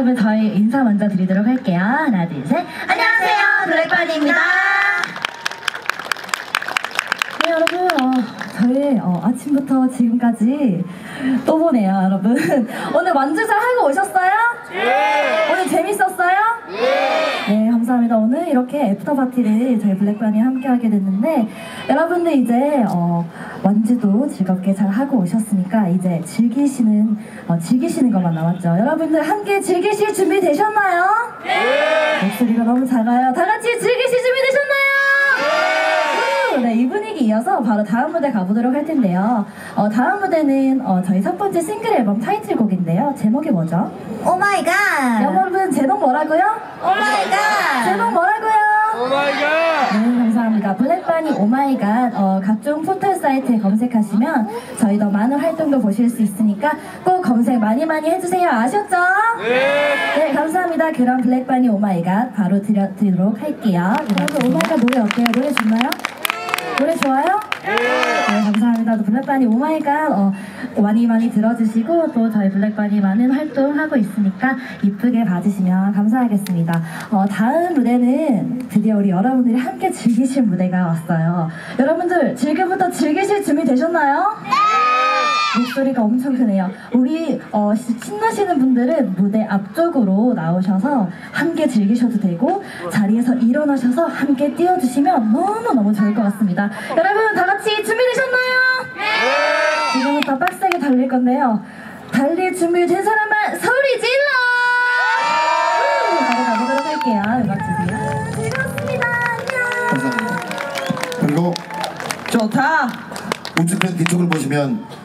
여러분 저희 인사 먼저 드리도록 할게요. 하나 둘 셋. 안녕하세요, 블랙바니입니다. 네 여러분, 저희 아침부터 지금까지 또 보네요 여러분. 오늘 완주 잘 하고 오셨어요? 네. 오늘 재밌었어요? 네 감사합니다. 오늘 이렇게 애프터 파티를 저희 블랙바니 함께 하게 됐는데 여러분들 이제 완주도 즐겁게 잘 하고 오셨으니까 이제 즐기시는 것만 남았죠. 여러분들 함께 즐기실 준비 되셨나요? 네. 목소리가 너무 작아요. 다 같이 즐기실 준비 되셨나요? 네, 이 분위기 이어서 바로 다음 무대 가보도록 할 텐데요. 다음 무대는 저희 첫 번째 싱글 앨범 타이틀곡인데요. 제목이 뭐죠? 오마이갓. 여러분 제목 뭐라고요? 오마이갓. 제목 뭐라고요? 오마이갓. 네 감사합니다. 블랙바니 오마이갓 각종 포털 사이트에 검색하시면 저희 더 많은 활동도 보실 수 있으니까 꼭 검색 많이 해주세요. 아셨죠? 네 감사합니다. 그럼 블랙바니 오마이갓 바로 드리도록 할게요. 여러분 오마이갓 노래 어때요? 노래 좋나요? 노래 좋아요? 네 감사합니다. 또 블랙바니 오마이갓 많이 들어주시고 또 저희 블랙바니 많은 활동하고 있으니까 이쁘게 봐주시면 감사하겠습니다. 다음 무대는 드디어 우리 여러분들이 함께 즐기실 무대가 왔어요. 여러분들 지금부터 즐기실 준비 되셨나요? 네! 목소리가 엄청 크네요. 우리 신나시는 분들은 무대 앞쪽으로 나오셔서 함께 즐기셔도 되고 자리에서 일어나셔서 함께 뛰어주시면 너무너무 좋을 것 같습니다. 여러분 다 같이 준비되셨나요? 네! 지금부터 빡세게 달릴 건데요. 달릴 준비된 사람만 소리 질러! 바로 가보도록 할게요. 음악 주세요. 즐거웠습니다. 안녕! 감사합니다. 그리고 좋다. 우측편 뒤쪽을 보시면